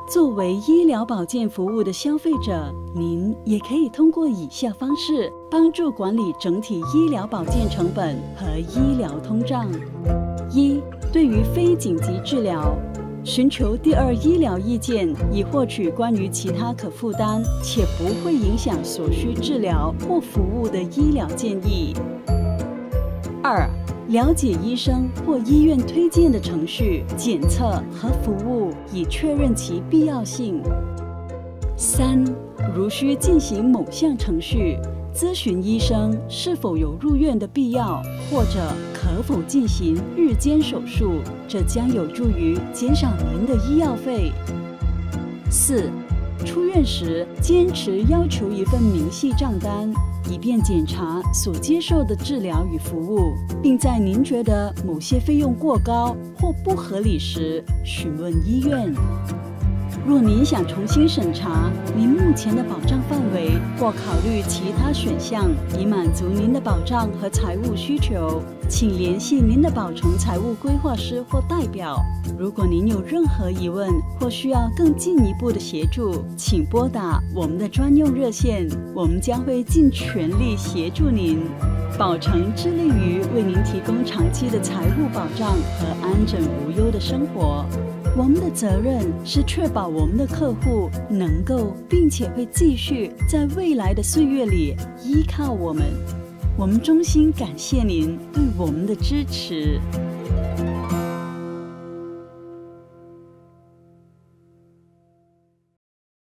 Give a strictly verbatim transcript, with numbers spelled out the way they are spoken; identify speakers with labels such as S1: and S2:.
S1: 作为医疗保健服务的消费者，您也可以通过以下方式帮助管理整体医疗保健成本和医疗通胀。一、对于非紧急治疗，寻求第二医疗意见，以获取关于其他可负担且不会影响所需治疗或服务的医疗建议。二、了解医生或医院推荐的程序、检测和服务，以确认其必要性。三、如需进行某项程序，咨询医生是否有入院的必要，或者可否进行日间手术，这将有助于减少您的医药费。四、出院时坚持要求一份明细账单，以便检查所接受的治疗与服务，并在您觉得某些费用过高或不合理时询问医院。若您想重新审查您目前的保障范围，或考虑其他选项以满足您的保障和财务需求，请联系您的保诚财务规划师或代表。如果您有任何疑问或需要更进一步的协助，请拨打我们的专用热线，我们将会尽全力协助您。保诚致力于为您提供长期的财务保障和安枕无忧的生活。我们的责任是确保我们的客户能够并且会继续在未来的岁月里依靠我们。我们衷心感谢您对我们的支持。